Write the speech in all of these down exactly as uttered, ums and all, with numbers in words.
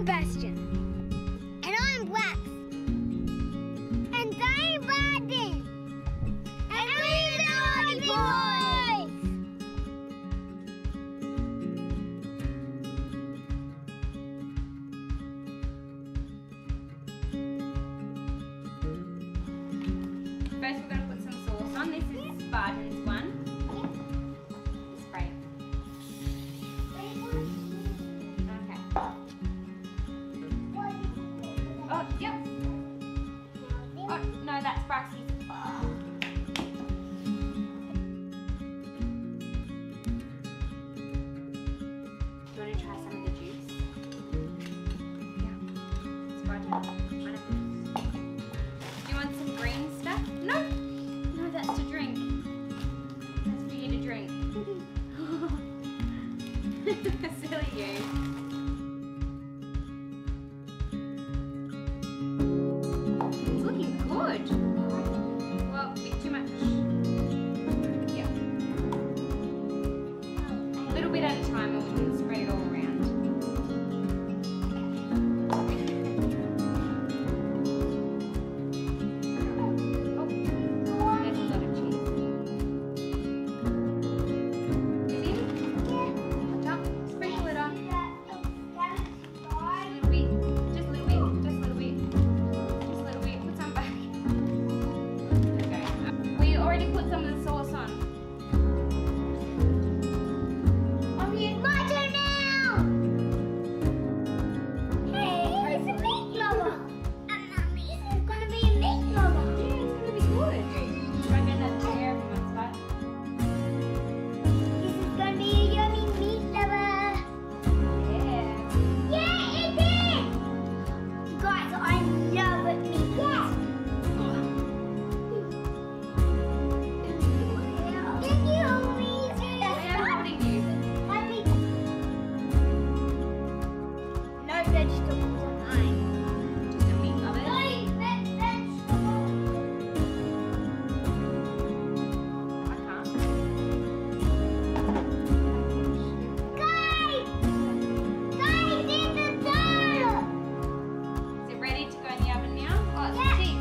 Sebastian. And I'm Wax. And I'm Bardin. And we're the Naughty Boys. First we're going to put some sauce on. This is Bardin's one. Spray. Okay. Oh, yep. Oh, no, that's Braxy's. Oh. Do you want to try some of the juice? Yeah. Sprite it. Do you want some green stuff? No. No, that's to drink. That's for you to drink. Silly you. It's looking good. Well, a bit too much. Yeah. A little bit at a time and we can spread it all around. Oh, there's a lot of cheese. Is it? Watch out. Sprinkle it on. Just a little bit. Just a little bit. Just a little bit. Just a little bit. Put some back. Okay. We already put some of the sauce on. Oh, yeah. My turn now. Hey, it's a meat lover. And Mummy, this is going to be a meat lover. Yeah, it's gonna be good. Try and get that chair from that spot. This is going to be a yummy meat lover. Yeah. Yeah, it is! Guys, I love it meat. Yeah. Thank you, homie. I am holding you. Happy. No vegetables on mine. Just a meat of it. No vegetables. I can't. Guys! Guys, it's a donut! Is it ready to go in the oven now? Oh, it's Yeah. cheese.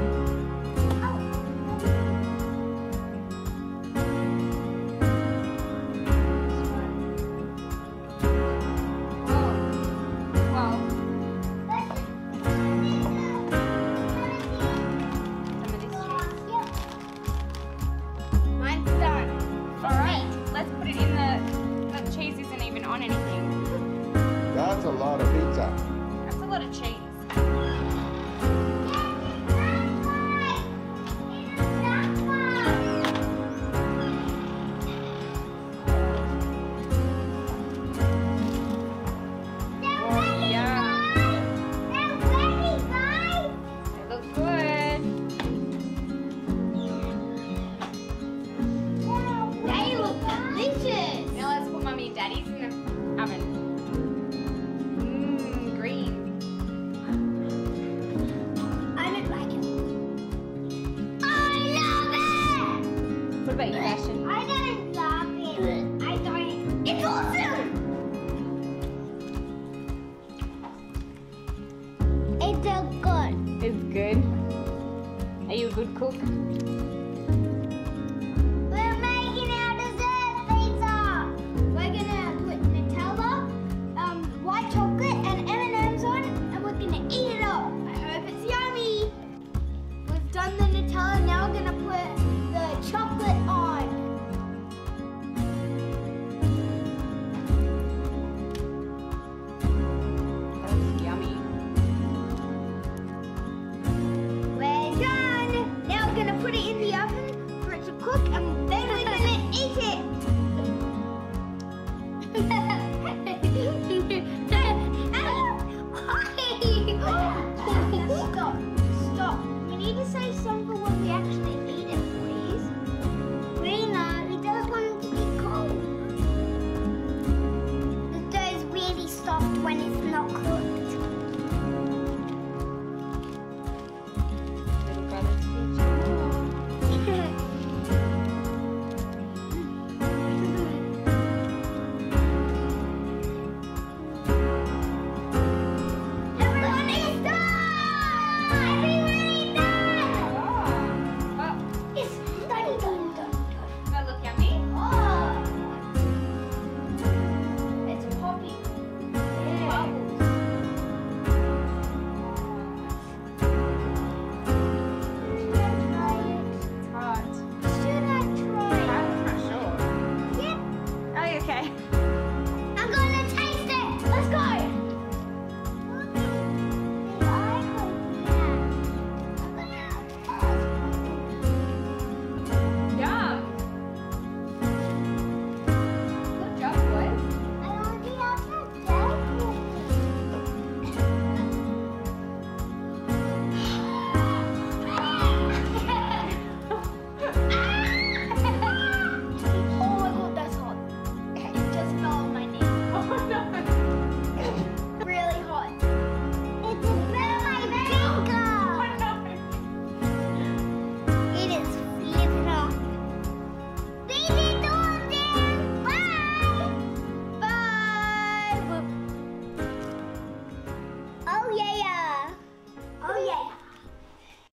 Oh. Well, some of this cheese. Mine's done. Alright, let's put it in the... The cheese isn't even on anything. That's a lot of pizza. That's a lot of cheese. Yeah. They look good. They look delicious. Now let's put Mummy and Daddy's in the oven. Mmm, green. I don't like it. I love it. What about you, Ashton? I don't love it. I don't. It's awesome. It's so good. It's good. Are you a good cook?